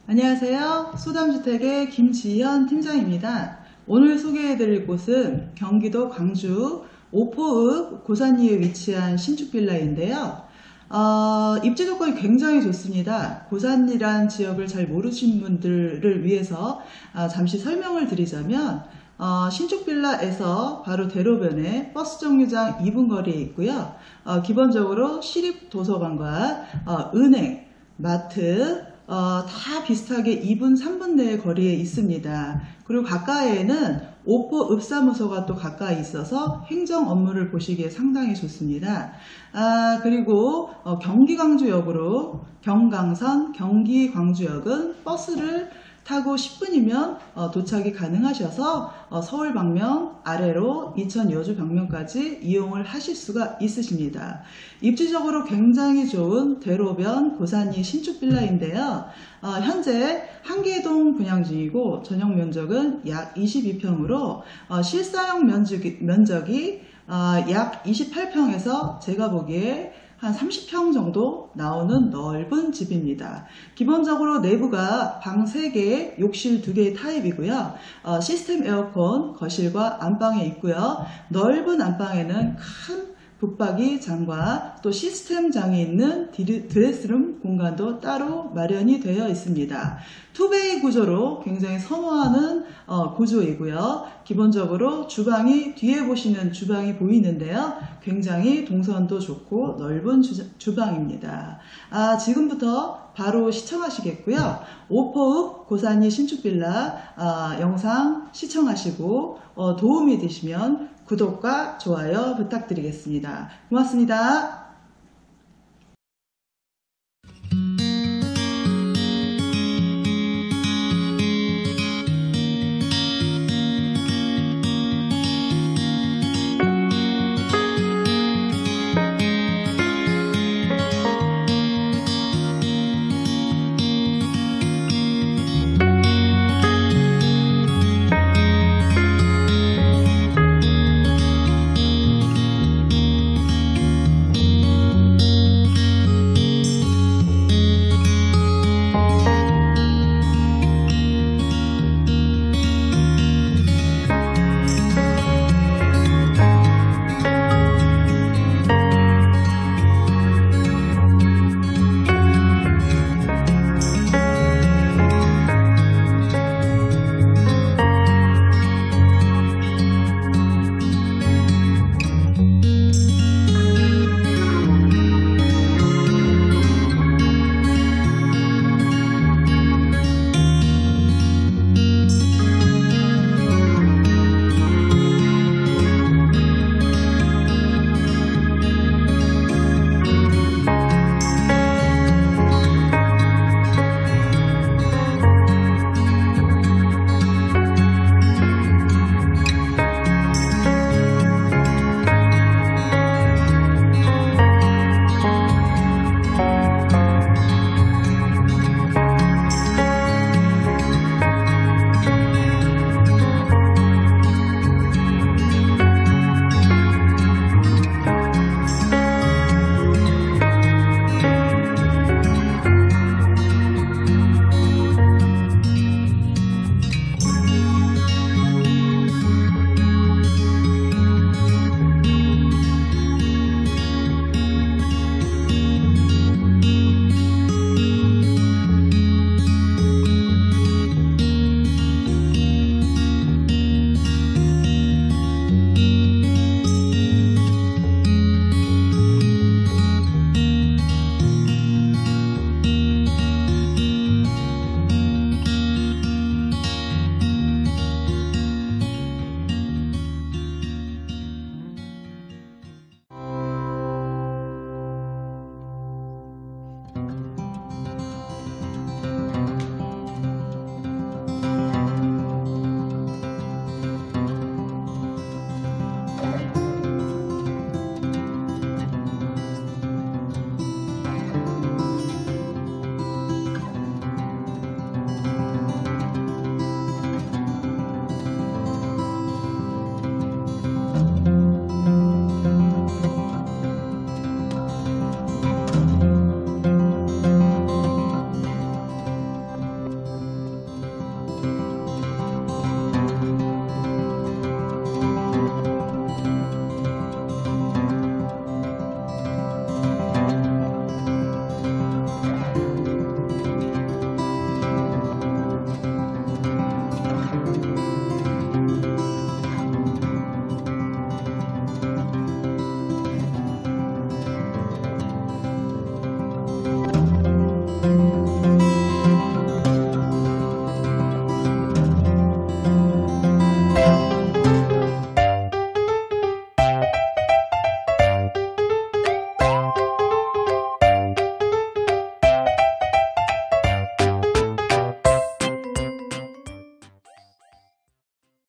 안녕하세요. 소담주택의 김지현 팀장입니다. 오늘 소개해드릴 곳은 경기도 광주 오포읍 고산리에 위치한 신축빌라인데요. 입지 조건이 굉장히 좋습니다. 고산리란 지역을 잘 모르신 분들을 위해서 잠시 설명을 드리자면 신축빌라에서 바로 대로변에 버스 정류장 2분 거리에 있고요. 기본적으로 시립도서관과 은행, 마트, 다 비슷하게 2분, 3분 내에 거리에 있습니다. 그리고 가까이에는 오포 읍사무소가 또 가까이 있어서 행정 업무를 보시기에 상당히 좋습니다. 그리고 경기 광주역으로 경강선 경기 광주역은 버스를 타고 10분이면 도착이 가능하셔서 서울 방면 아래로 이천 여주 방면까지 이용을 하실 수가 있으십니다. 입지적으로 굉장히 좋은 대로변 고산리 신축 빌라인데요. 현재 한계동 분양 중이고 전용 면적은 약 22평으로 실사용 면적이 약 28평에서 제가 보기에 한 30평 정도 나오는 넓은 집입니다. 기본적으로 내부가 방 3개, 욕실 2개의 타입이고요. 시스템 에어컨 거실과 안방에 있고요. 넓은 안방에는 큰 붙박이 장과 또 시스템장이 있는 드레스룸 공간도 따로 마련이 되어 있습니다. 투베이 구조로 굉장히 선호하는 구조이고요. 기본적으로 주방이 뒤에 보시는 주방이 보이는데요. 굉장히 동선도 좋고 넓은 주방입니다. 지금부터 바로 시청하시겠고요. 오포읍 고산리 신축빌라 영상 시청하시고 도움이 되시면 구독과 좋아요 부탁드리겠습니다. 고맙습니다.